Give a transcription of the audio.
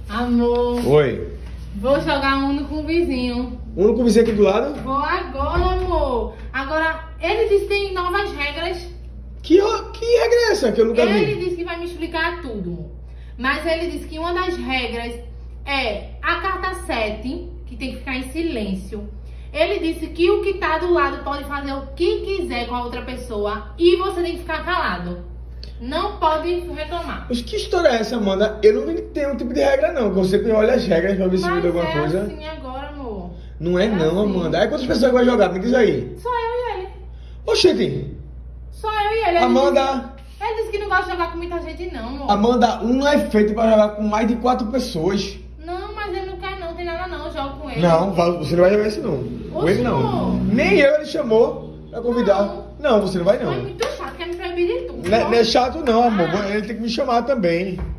Amor. Oi. Vou jogar Uno com o vizinho. Uno com o vizinho aqui do lado? Vou agora, amor. Agora, ele disse que tem novas regras. Que regra é essa que eu nunca vi? Ele disse que vai me explicar tudo. Mas ele disse que uma das regras é a carta 7, que tem que ficar em silêncio. Ele disse que o que tá do lado pode fazer o que quiser com a outra pessoa e você tem que ficar calado. Não pode reclamar. Mas que história é essa, Amanda? Eu não tenho um tipo de regra, não. Você que olha as regras pra ver se muda alguma coisa. Mas é assim agora, amor. Não é não, assim. Amanda. Aí quantas pessoas vai jogar? Me diz aí. Só eu e ele. Oxente. Só eu e ele. Amanda. Ele disse que não gosta de jogar com muita gente, não, amor. Amanda, não é feito pra jogar com mais de 4 pessoas. Não, mas ele não quer não, tem nada não, eu jogo com ele. Não, você não vai jogar isso não. Com ele não. Amor. Nem eu ele chamou pra convidar. Não, você não vai não. Mas é muito chato, quer me proibir de tudo. Não é chato não, amor. Ele tem que me chamar também.